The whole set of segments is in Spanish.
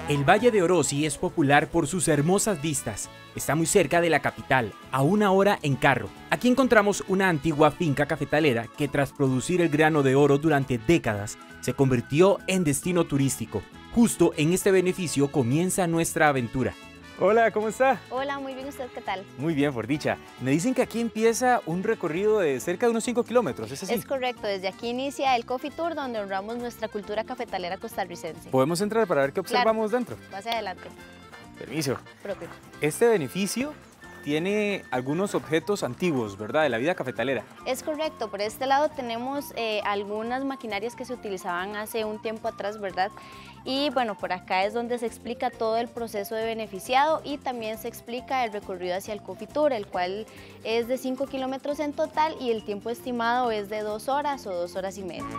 El Valle de Orosi es popular por sus hermosas vistas. Está muy cerca de la capital, a 1 hora en carro. Aquí encontramos una antigua finca cafetalera que tras producir el grano de oro durante décadas, se convirtió en destino turístico. Justo en este beneficio comienza nuestra aventura. Hola, ¿cómo está? Hola, muy bien, ¿usted qué tal? Muy bien, por dicha. Me dicen que aquí empieza un recorrido de cerca de unos 5 kilómetros, ¿es así? Es correcto, desde aquí inicia el Coffee Tour, donde honramos nuestra cultura cafetalera costarricense. ¿Podemos entrar para ver qué observamos dentro? Pase adelante. Permiso. Propio. Este beneficio tiene algunos objetos antiguos, ¿verdad? De la vida cafetalera. Es correcto, por este lado tenemos algunas maquinarias que se utilizaban hace un tiempo atrás, ¿verdad? Y bueno, por acá es donde se explica todo el proceso de beneficiado y también se explica el recorrido hacia el Coffee Tour, el cual es de 5 kilómetros en total y el tiempo estimado es de 2 horas o 2 horas y media.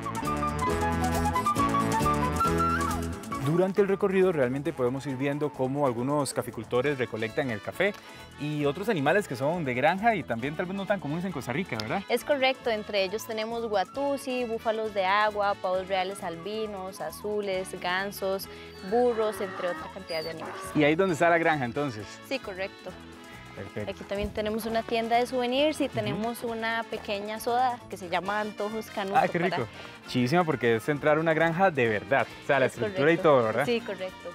Durante el recorrido realmente podemos ir viendo cómo algunos caficultores recolectan el café y otros animales que son de granja y también tal vez no tan comunes en Costa Rica, ¿verdad? Es correcto, entre ellos tenemos guatusi, búfalos de agua, pavos reales albinos, azules, gansos, burros, entre otra cantidad de animales. Y ahí es donde está la granja entonces. Sí, correcto. Perfecto. Aquí también tenemos una tienda de souvenirs y tenemos una pequeña soda que se llama Antojos Canuto. Ah, qué rico. Chidísima porque es entrar a una granja de verdad. O sea, la estructura correcto. y todo, ¿verdad? Sí, correcto.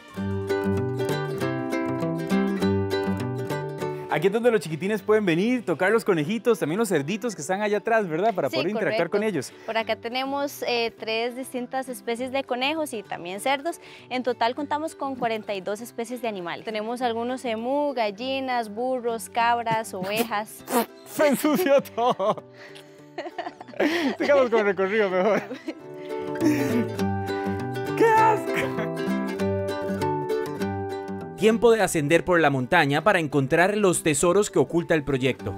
Aquí es donde los chiquitines pueden venir, tocar los conejitos, también los cerditos que están allá atrás, ¿verdad? Para poder interactuar con ellos. Por acá tenemos 3 distintas especies de conejos y también cerdos. En total contamos con 42 especies de animales. Tenemos algunos emú, gallinas, burros, cabras, ovejas. Se ensució todo. Sigamos con el recorrido mejor. ¡Qué asco! Tiempo de ascender por la montaña para encontrar los tesoros que oculta el proyecto.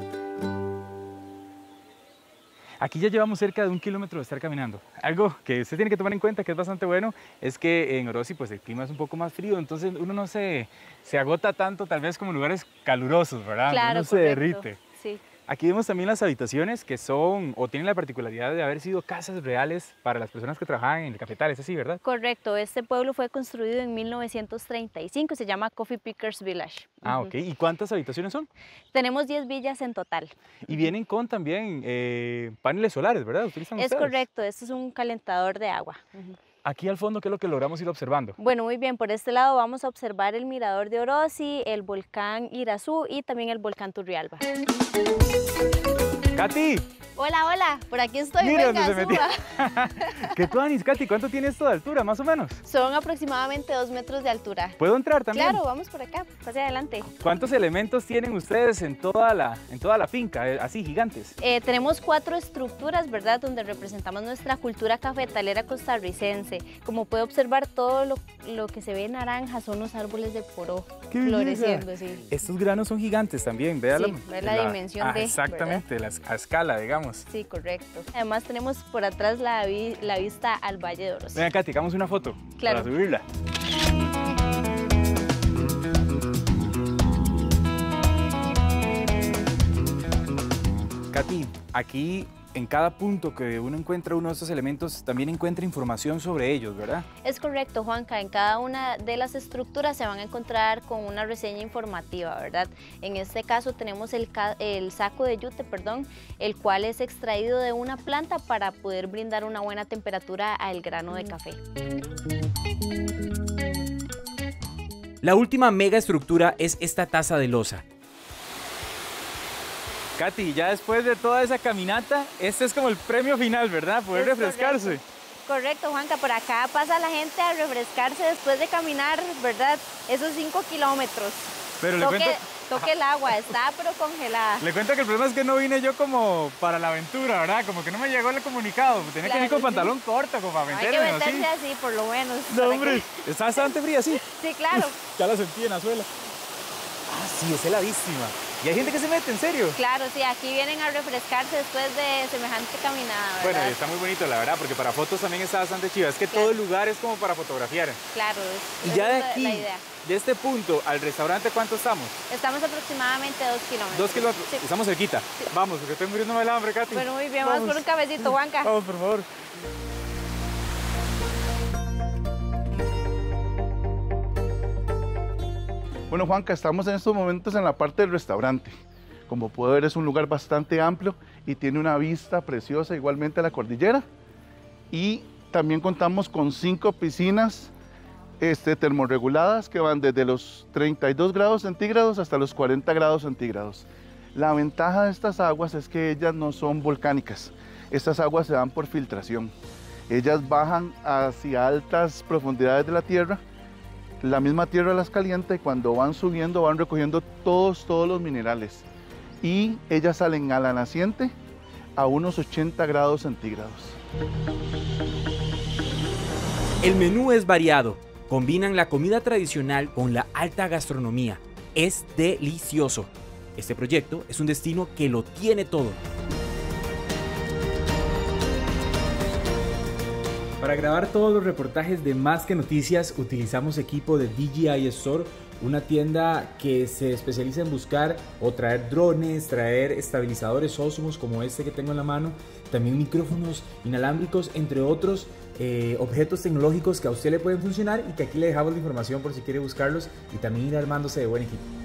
Aquí ya llevamos cerca de 1 kilómetro de estar caminando. Algo que usted tiene que tomar en cuenta, que es bastante bueno, es que en Orosi pues el clima es un poco más frío, entonces uno no se agota tanto tal vez como en lugares calurosos, ¿verdad? Claro, uno se derrite. Sí. Aquí vemos también las habitaciones que son o tienen la particularidad de haber sido casas reales para las personas que trabajaban en el cafetal, es así, ¿verdad? Correcto, este pueblo fue construido en 1935, se llama Coffee Pickers Village. Ah, ok. ¿Y cuántas habitaciones son? Tenemos 10 villas en total. Y vienen con también paneles solares, ¿verdad? ¿Utilizan Es ustedes? correcto, este es un calentador de agua. Aquí al fondo, ¿qué es lo que logramos ir observando? Bueno, muy bien, por este lado vamos a observar el mirador de Orosi, el volcán Irazú y también el volcán Turrialba. ¡Katy! Hola, hola, por aquí estoy. Mira venga, dónde se metió. suba. ¿Qué tú, Anis, Katy? ¿Cuánto tiene esto de altura, más o menos? Son aproximadamente 2 metros de altura. ¿Puedo entrar también? Claro, vamos por acá, pase adelante. ¿Cuántos elementos tienen ustedes en toda la finca, así gigantes? Tenemos 4 estructuras, ¿verdad?, donde representamos nuestra cultura cafetalera costarricense. Como puede observar, todo lo que se ve naranja son los árboles de poró floreciendo, sí. Estos granos son gigantes también, véala. Sí, ve la dimensión de, exactamente, a escala, digamos. Sí, correcto. Además tenemos por atrás la vista al Valle de Orosi. Venga, Katy, hagamos una foto Claro. para subirla. Katy, aquí en cada punto que uno encuentra uno de estos elementos, también encuentra información sobre ellos, ¿verdad? Es correcto, Juanca. En cada una de las estructuras se van a encontrar con una reseña informativa, ¿verdad? En este caso tenemos el saco de yute, el cual es extraído de una planta para poder brindar una buena temperatura al grano de café. La última mega estructura es esta taza de loza. Katy, ya después de toda esa caminata, este es como el premio final, ¿verdad? Poder refrescarse. Correcto, Juanca, por acá pasa la gente a refrescarse después de caminar, ¿verdad? Esos 5 kilómetros. Pero le cuento... Toque el agua, está pero congelada. Le cuento que el problema es que no vine yo como para la aventura, ¿verdad? Como que no me llegó el comunicado. Tenía que ir con pantalón corto, como para meterme así. Hay que meterse así, por lo menos. No, hombre, está bastante fría, sí. Sí, claro. Ya la sentí en la suela. Ah, sí, es heladísima. Y hay gente que se mete, ¿en serio? Claro, sí, aquí vienen a refrescarse después de semejante caminada, ¿verdad? Bueno, y está muy bonito, la verdad, porque para fotos también está bastante chido. Es que todo el lugar es como para fotografiar. Claro, y ya de aquí, la idea. de este punto al restaurante, ¿cuánto estamos? Estamos aproximadamente 2 kilómetros. 2 kilómetros, sí. Estamos cerquita. Sí. Vamos, porque estoy muriéndome de hambre, Katy. Bueno, muy bien, vamos por un cafecito, Juanca. Vamos, por favor. Bueno, Juanca, estamos en estos momentos en la parte del restaurante. Como puede ver, es un lugar bastante amplio y tiene una vista preciosa igualmente a la cordillera. Y también contamos con 5 piscinas termorreguladas que van desde los 32 grados centígrados hasta los 40 grados centígrados. La ventaja de estas aguas es que ellas no son volcánicas. Estas aguas se dan por filtración. Ellas bajan hacia altas profundidades de la tierra. La misma tierra las calienta y cuando van subiendo van recogiendo todos los minerales. Y ellas salen a la naciente a unos 80 grados centígrados. El menú es variado. Combinan la comida tradicional con la alta gastronomía. Es delicioso. Este proyecto es un destino que lo tiene todo. Para grabar todos los reportajes de Más que Noticias utilizamos equipo de DJI Store, una tienda que se especializa en buscar o traer drones, traer estabilizadores Osmos como este que tengo en la mano, también micrófonos inalámbricos, entre otros objetos tecnológicos que a usted le pueden funcionar y que aquí le dejamos la información por si quiere buscarlos y también ir armándose de buen equipo.